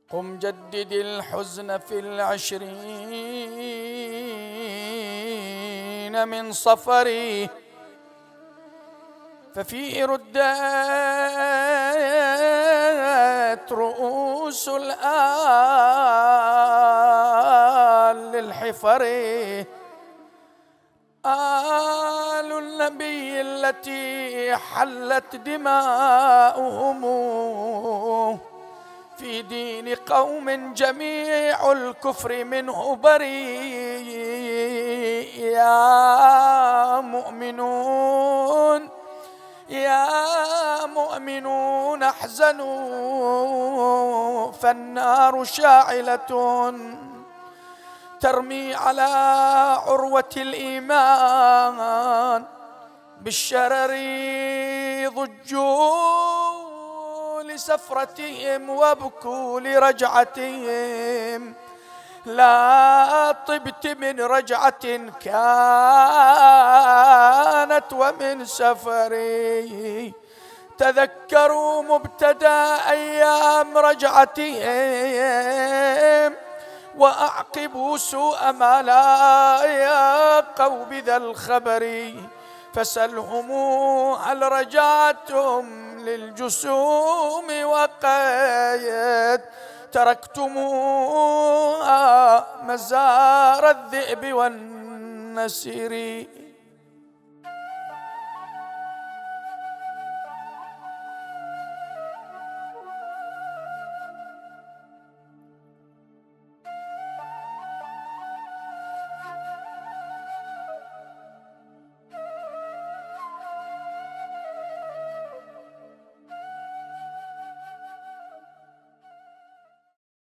قم جدد الحزن في ال20 من صفري، ففيه ردت رؤوس الآل للحفر، آل النبي التي حلت دماؤهم في دين قوم جميع الكفر منه بريء. يا مؤمنون يا مؤمنون احزنوا، فالنار شاعلة ترمي على عروة الإيمان بالشرر. ضجوا لسفرتهم وابكوا لرجعتهم، لا طبت من رجعة كانت ومن سفري. تذكروا مبتدأ أيام رجعتهم، وأعقبوا سوء ما لا يقوا بذا الخبر. فسلهم هل رجعتم للجسوم وقد تركتموها مزار الذئب والنسر.